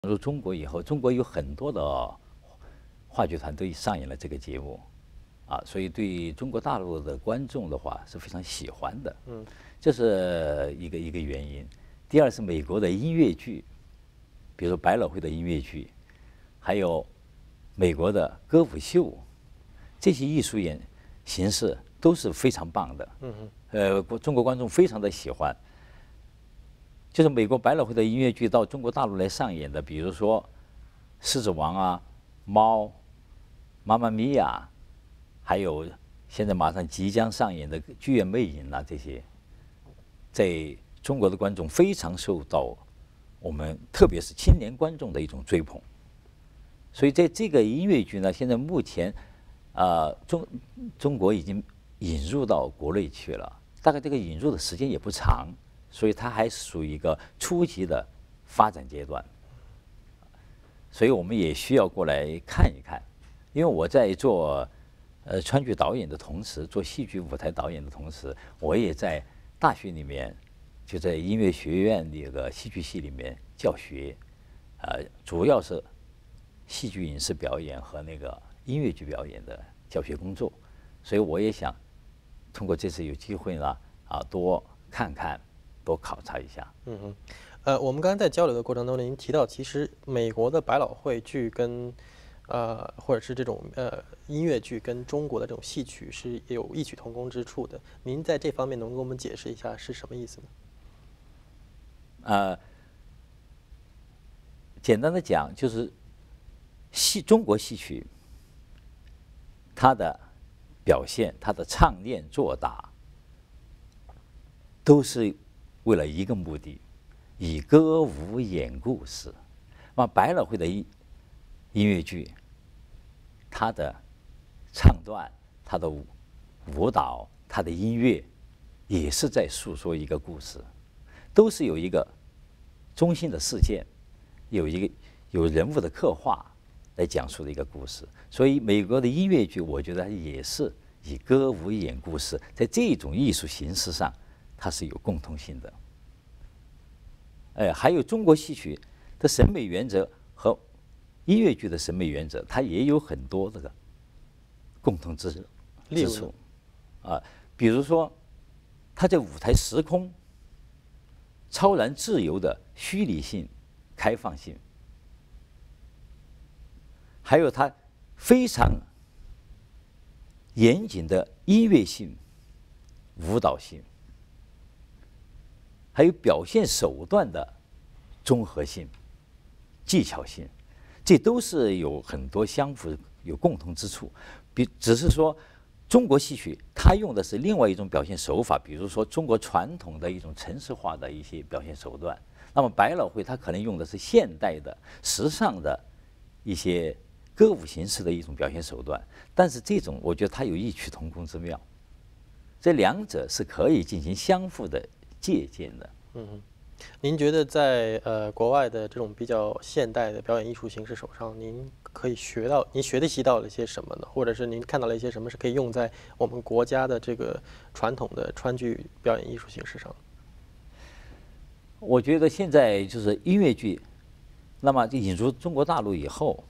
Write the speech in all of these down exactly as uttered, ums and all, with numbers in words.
入中国以后，中国有很多的话剧团都上演了这个节目，啊，所以对中国大陆的观众的话是非常喜欢的。嗯，这是一个一个原因。第二是美国的音乐剧，比如百老汇的音乐剧，还有美国的歌舞秀，这些艺术演形式都是非常棒的。嗯哼，呃，中国观众非常的喜欢。就是美国百老汇的音乐剧到中国大陆来上演的，比如说《狮子王》啊、猫、妈妈咪呀，还有现在马上即将上演的《剧院魅影》啊，这些，在中国的观众非常受到我们特别是青年观众的一种追捧。所以在这个音乐剧呢，现在目前，呃，中中国已经引入到国内去了，大概这个引入的时间也不长。所以它还属于一个初级的发展阶段，所以我们也需要过来看一看。因为我在做呃川剧导演的同时，做戏剧舞台导演的同时，我也在大学里面，就在音乐学院那个戏剧系里面教学，呃，主要是戏剧影视表演和那个音乐剧表演的教学工作。所以我也想通过这次有机会呢，啊，多看看。多考察一下。 嗯哼，呃，我们刚才在交流的过程中，您提到其实美国的百老汇剧跟，呃，或者是这种呃音乐剧跟中国的这种戏曲是有异曲同工之处的。您在这方面能给我们解释一下是什么意思呢？ 呃，简单的讲，就是戏中国戏曲，它的表现、它的唱念做打，都是为了一个目的，以歌舞演故事。那么百老汇的音音乐剧，它的唱段、它的舞蹈、它的音乐，也是在诉说一个故事，都是有一个中心的事件，有一个有人物的刻画来讲述的一个故事。所以美国的音乐剧，我觉得也是以歌舞演故事，在这种艺术形式上，它是有共通性的。哎，还有中国戏曲的审美原则和音乐剧的审美原则，它也有很多这个共同之之处啊。比如说，它在舞台时空超然自由的虚拟性、开放性，还有它非常严谨的音乐性、舞蹈性。还有表现手段的综合性、技巧性，这都是有很多相符、有共同之处。比只是说，中国戏曲它用的是另外一种表现手法，比如说中国传统的一种程式化的一些表现手段。那么百老汇它可能用的是现代的、时尚的一些歌舞形式的一种表现手段。但是这种我觉得它有异曲同工之妙，这两者是可以进行相互的借鉴的。 嗯，您觉得在呃国外的这种比较现代的表演艺术形式手上，您可以学到，您学习到了些什么呢？或者是您看到了一些什么是可以用在我们国家的这个传统的川剧表演艺术形式上？ 我觉得现在就是音乐剧，那么就引入中国大陆以后，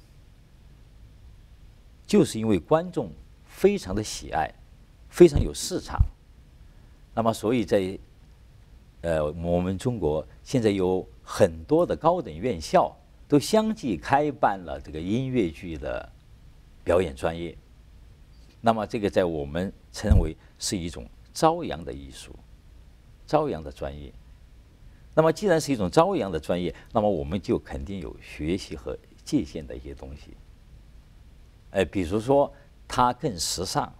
就是因为观众非常的喜爱，非常有市场，那么所以在呃，我们中国现在有很多的高等院校都相继开办了这个音乐剧的表演专业。那么这个在我们称为是一种朝阳的艺术，朝阳的专业。那么既然是一种朝阳的专业，那么我们就肯定有学习和借鉴的一些东西。呃，比如说它更时尚，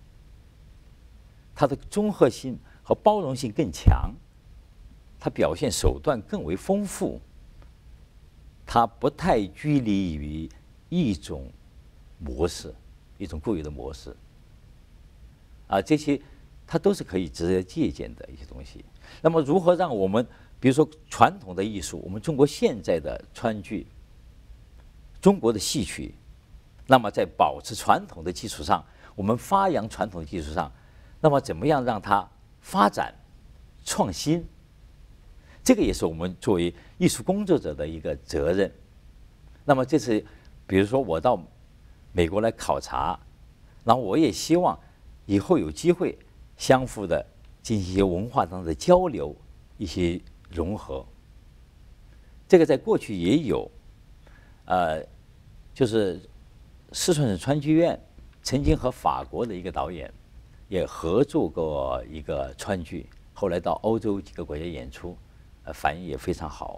它的综合性和包容性更强。它表现手段更为丰富，它不太拘泥于一种模式、一种固有的模式。啊，这些它都是可以值得借鉴的一些东西。那么，如何让我们，比如说传统的艺术，我们中国现在的川剧、中国的戏曲，那么在保持传统的基础上，我们发扬传统的基础上，那么怎么样让它发展、创新？这个也是我们作为艺术工作者的一个责任， 那么这次，比如说我到美国来考察，然后我也希望以后有机会相互的进行一些文化上的交流，一些融合。这个在过去也有，呃，就是四川省川剧院曾经和法国的一个导演也合作过一个川剧，后来到欧洲几个国家演出，呃，反应也非常好。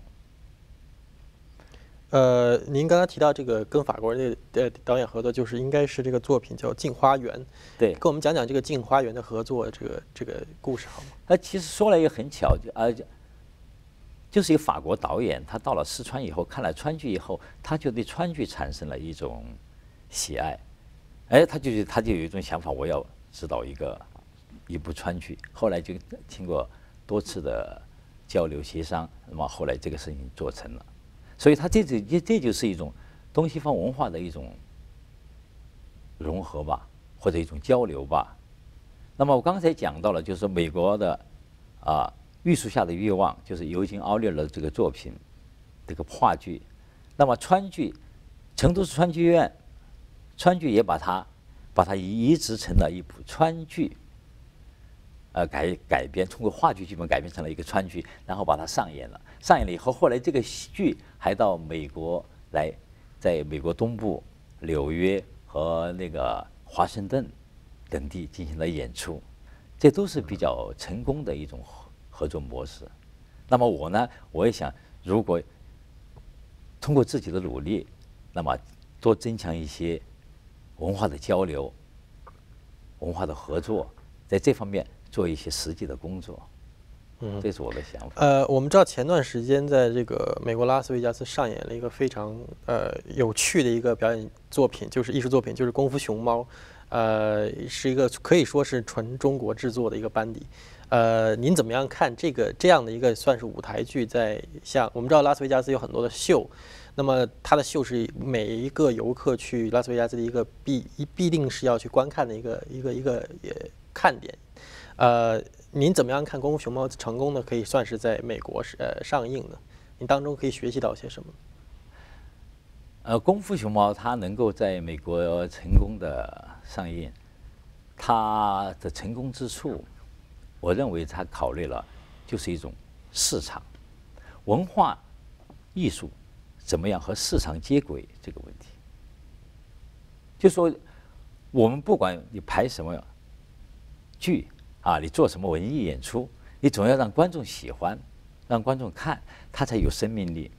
呃，您刚才提到这个跟法国人的导演合作，就是应该是这个作品叫《镜花缘》。 对， 跟我们讲讲这个《镜花缘》的合作这个这个故事好吗？ 那其实说来也很巧，呃，就是一个法国导演，他到了四川以后，看了川剧以后，他就对川剧产生了一种喜爱，哎，他就他就有一种想法，我要指导一个一部川剧。后来就经过多次的交流协商，那么后来这个事情做成了。所以它这这这就是一种东西方文化的一种融合吧，或者一种交流吧。那么我刚才讲到了，就是美国的啊《玉树下的欲望》，就是尤金·奥利尔的这个作品，这个话剧。那么川剧，成都市川剧院，川剧也把它把它移植成了一部川剧，呃改改编，通过话剧剧本改编成了一个川剧，然后把它上演了。上演了以后，后来这个剧还到美国来，在美国东部、纽约和那个华盛顿等地进行了演出，这都是比较成功的一种合作模式。那么我呢，我也想，如果通过自己的努力，那么多增强一些文化的交流、文化的合作，在这方面做一些实际的工作。嗯，这是我的想法。 呃，我们知道前段时间在这个美国拉斯维加斯上演了一个非常呃有趣的一个表演作品，就是艺术作品，就是《功夫熊猫》，呃，是一个可以说是纯中国制作的一个班底。呃，您怎么样看这个这样的一个算是舞台剧？在像我们知道拉斯维加斯有很多的秀，那么它的秀是每一个游客去拉斯维加斯的一个必一必定是要去观看的一个一个一个也看点。呃，您怎么样看《功夫熊猫》成功的可以算是在美国是呃上映的？您当中可以学习到些什么？ 呃，《功夫熊猫》它能够在美国成功的上映，它的成功之处，我认为它考虑了就是一种市场、文化艺术怎么样和市场接轨这个问题。就说我们不管你排什么剧啊，你做什么文艺演出，你总要让观众喜欢，让观众看，它才有生命力，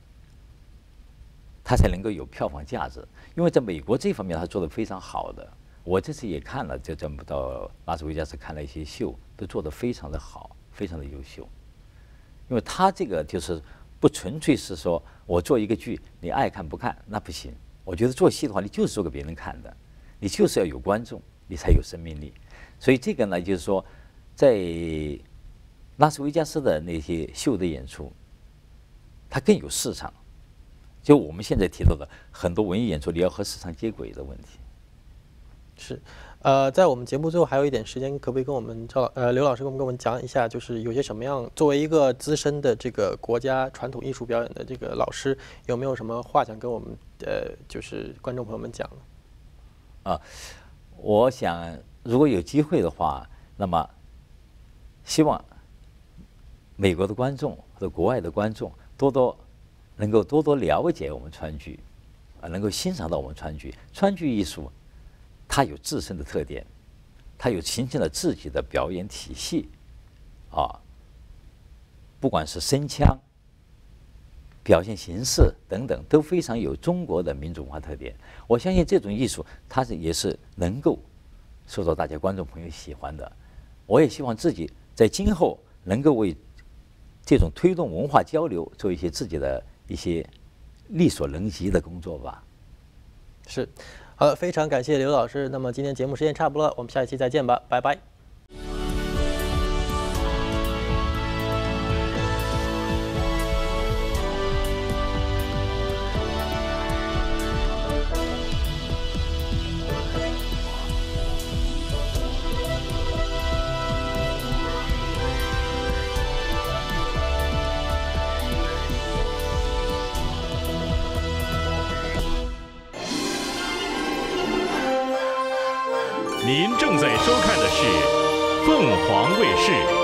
它才能够有票房价值。因为在美国这方面，它做得非常好的。我这次也看了，就这么到拉斯维加斯看了一些秀，都做得非常的好，非常的优秀。因为它这个就是不纯粹是说我做一个剧，你爱看不看那不行。我觉得做戏的话，你就是做给别人看的，你就是要有观众，你才有生命力。所以这个呢，就是说，在拉斯维加斯的那些秀的演出，它更有市场。就我们现在提到的很多文艺演出，你要和市场接轨的问题。 是，呃，在我们节目最后还有一点时间，可不可以跟我们赵呃刘老师跟我们跟我们讲一下，就是有些什么样，作为一个资深的这个国家传统艺术表演的这个老师，有没有什么话想跟我们呃就是观众朋友们讲呢？ 啊，我想如果有机会的话，那么希望美国的观众或者国外的观众多多能够多多了解我们川剧，啊，能够欣赏到我们川剧。川剧艺术它有自身的特点，它有形成了自己的表演体系，啊，不管是声腔、表现形式等等，都非常有中国的民族文化特点。我相信这种艺术，它是也是能够受到大家观众朋友喜欢的。我也希望自己在今后能够为这种推动文化交流做一些自己的一些力所能及的工作吧。 是。好的，非常感谢刘老师。那么今天节目时间差不多了，我们下一期再见吧，拜拜。 您正在收看的是凤凰卫视。